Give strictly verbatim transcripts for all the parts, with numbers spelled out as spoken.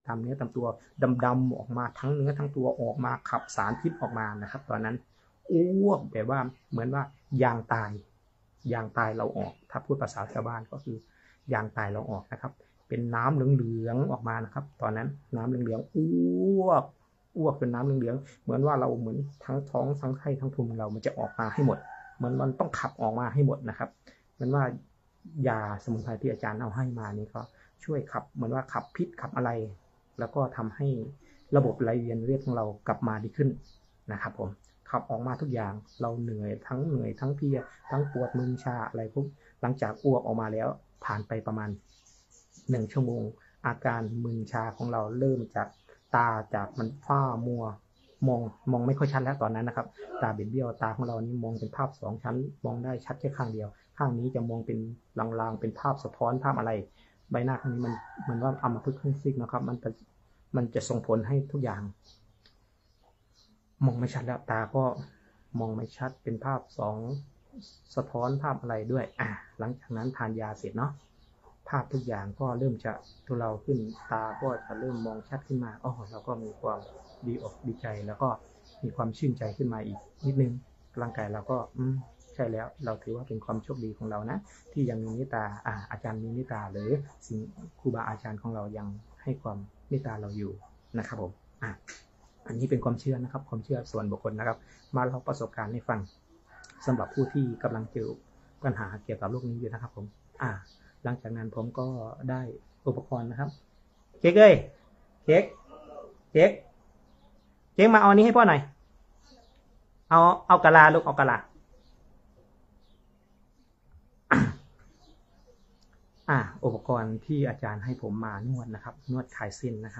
ตามเนื้อตามตัวดำๆออกมาทั้งเนื้อทั้งตัวออกมาขับสารพิษออกมานะครับตอนนั้นอ้วกแบบว่าเหมือนว่ายางตายยางตายเราออกถ้าพูดภาษาชาวบ้านก็คือยางตายเราออกนะครับเป็นน้ำเหลืองๆออกมานะครับตอนนั้นน้ำเหลืองๆอ้วกอ้วกเป็นน้ำเหลืองๆเหมือนว่าเราเหมือนทั้งท้องทั้งไส้ทั้งพุงเรามันจะออกมาให้หมดเหมือนมันต้องขับออกมาให้หมดนะครับเหมือนว่ายาสมุนไพรที่อาจารย์เอาให้มานี่ก็ช่วยขับเหมือนว่าขับพิษขับอะไรแล้วก็ทำให้ระบบไหลเวียนเลือดของเรากลับมาดีขึ้นนะครับผมขับออกมาทุกอย่างเราเหนื่อยทั้งเหนื่อยทั้งเพลียทั้งปวดมึนชาอะไรพวกหลังจากอ้วกออกมาแล้วผ่านไปประมาณหนึ่งชั่วโมงอาการมึนชาของเราเริ่มจากตาจากมันฝ้ามัวมองมองไม่ค่อยชัดแล้วตอนนั้นนะครับตาเบี้ยวตาของเรานี่มองเป็นภาพสองชั้นมองได้ชัดแค่ข้างเดียวข้างนี้จะมองเป็นลางๆเป็นภาพสะท้อนภาพอะไรใบหน้าข้างนี้มันเหมือนว่าอัมพฤกษ์ครึ่งซีกนะครับมันมันจะส่งผลให้ทุกอย่างมองไม่ชัดแล้วตาก็มองไม่ชัดเป็นภาพสองสะท้อนภาพอะไรด้วยอ่ะหลังจากนั้นทานยาเสร็จเนาะภาพทุกอย่างก็เริ่มจะทุเลาขึ้นตาก็จะเริ่มมองชัดขึ้นมาอ๋อเราก็มีความดีอกดีใจแล้วก็มีความชื่นใจขึ้นมาอีกนิดนึงร่างกายเราก็อืมใช่แล้วเราถือว่าเป็นความโชคดีของเรานะที่ยังมีเมตตาอ่าอาจารย์มีเมตตาหรือสิ่งครูบาอาจารย์ของเรายังให้ความเมตตาเราอยู่นะครับผมอ่ะอันนี้เป็นความเชื่อนะครับความเชื่อส่วนบุคคลนะครับมาเล่าประสบการณ์ให้ฟังสำหรับผู้ที่กำลังเจอปัญหาเกี่ยวกับโรคนี้อยู่นะครับผมอ่าหลังจากนั้นผมก็ได้อุปกรณ์นะครับเค้กเอ้ยเค้กเค้กเค้กมาเอาอันนี้ให้พ่อหน่อยเอาเอากะลาลูกเอากะลาอ่าอุปกรณ์ที่อาจารย์ให้ผมมานวดนะครับนวดคลายเส้นนะครับ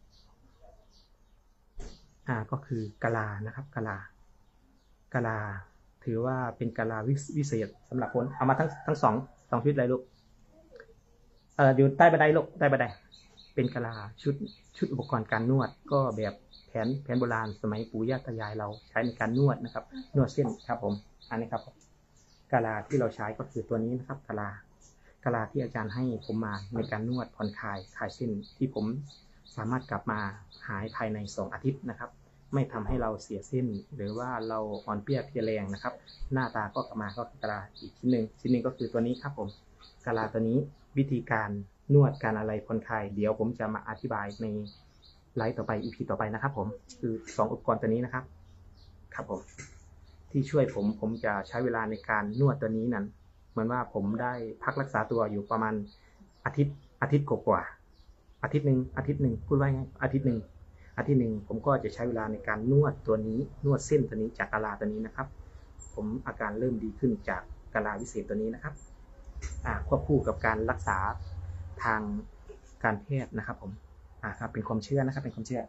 อ่าก็คือกะลานะครับกะลากะลาถือว่าเป็นกะลาวิเศษสำหรับคนเอามาทั้งทั้งสองสองชุดเลยลูกเอออยู่ใต้บันไดลูกใต้บันไดเป็นกะลาชุดชุดอุปกรณ์การนวดก็แบบแผนแผนโบราณสมัยปู่ย่าตายายเราใช้ในการนวดนะครับนวดเส้นครับผมอันนี้ครับกะลาที่เราใช้ก็คือตัวนี้นะครับกะลากะลาที่อาจารย์ให้ผมมาในการนวดผ่อนคลายคลายเส้นที่ผมสามารถกลับมาหายภายในสองอาทิตย์นะครับไม่ทำให้เราเสียเส้นหรือว่าเราอ่อนเปรี้ยเพลียแรงนะครับหน้าตาก็กลับมาก็คือกะลาอีกชิ้นหนึ่งชิ้นหนึ่งก็คือตัวนี้ครับผมกะลาตัวนี้วิธีการนวดการอะไรผ่อนคลายเดี๋ยวผมจะมาอธิบายในไลฟ์ต่อไป อี พี ต่อไปนะครับผมคือสองอุปกรณ์ตัวนี้นะครับครับผมที่ช่วยผมผมจะใช้เวลาในการนวดตัวนี้นั้นเหมือนว่าผมได้พักรักษาตัวอยู่ประมาณอาทิตย์อาทิตย์กว่าอาทิตย์หนึ่งอาทิตย์หนึ่งพูดว่าไงอาทิตย์หนึ่งอาทิตย์หนึ่งผมก็จะใช้เวลาในการนวดตัวนี้นวดเส้นตัวนี้จากกะลาตัวนี้นะครับผมอาการเริ่มดีขึ้นจากกะลาวิเศษตัวนี้นะครับอ่าควบคู่กับการรักษาทางการแพทย์นะครับผมอ่าครับเป็นความเชื่อนะครับเป็นความเชื่อ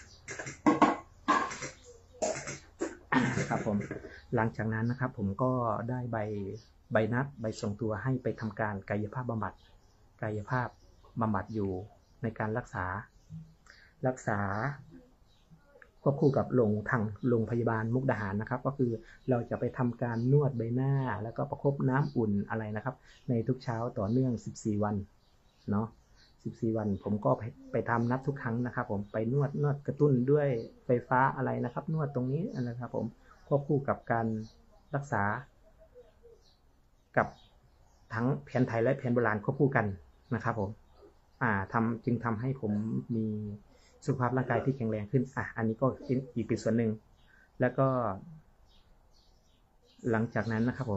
ครับผมหลังจากนั้นนะครับผมก็ได้ใบใบนัดใบส่งตัวให้ไปทำการกายภาพบำบัดกายภาพบำบัดอยู่ในการรักษารักษาควบคู่กับลงทางโรงพยาบาลมุกดาหารนะครับก็คือเราจะไปทำการนวดใบหน้าแล้วก็ประคบน้ำอุ่นอะไรนะครับในทุกเช้าต่อเนื่องสิบสี่วันเนาะสิบสี่วันผมก็ไปไปทำนัดทุกครั้งนะครับผมไปนวดนวดกระตุ้นด้วยไฟฟ้าอะไรนะครับนวดตรงนี้นะครับผมควบคู่กับการรักษากับทั้งแผนไทยและแผนโบราณควบคู่กันนะครับผมอ่าทำจึงทำให้ผมมีสุขภาพร่างกายที่แข็งแรงขึ้นอ่ะอันนี้ก็อีกเป็นส่วนหนึ่งแล้วก็หลังจากนั้นนะครับผม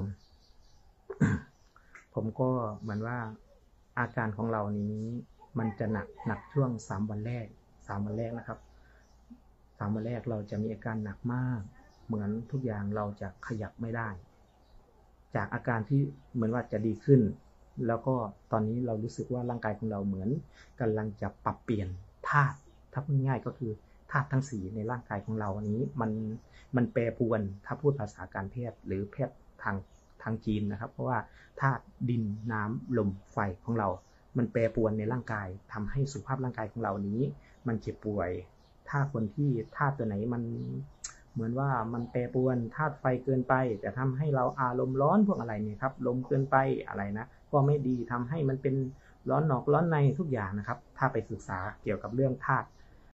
ผมก็เหมือนว่าอาการของเรานี้มันจะหนักหนักช่วงสามวันแรกสามวันแรกนะครับสามวันแรกเราจะมีอาการหนักมากเหมือนทุกอย่างเราจะขยับไม่ได้จากอาการที่เหมือนว่าจะดีขึ้นแล้วก็ตอนนี้เรารู้สึกว่าร่างกายของเราเหมือนกำลังจะปรับเปลี่ยนธาตุถ้าพูดง่ายก็คือธาตุทั้งสี่ในร่างกายของเราอันนี้มันมันแปรปรวนถ้าพูดภาษาการแพทย์หรือแพทย์ทางทางจีนนะครับเพราะว่าธาตุดินน้ำลมไฟของเรามันแปรปรวนในร่างกายทำให้สุขภาพร่างกายของเรานี้มันเจ็บป่วยถ้าคนที่ธาตุตัวไหนมันเหมือนว่ามันแปรปรวนธาตุไฟเกินไปแต่ทำให้เราอารมณ์ร้อนพวกอะไรเนี่ยครับลมเกินไปอะไรนะก็ไม่ดีทำให้มันเป็นร้อนนอกร้อนในทุกอย่างนะครับถ้าไปศึกษาเกี่ยวกับเรื่องธาตุ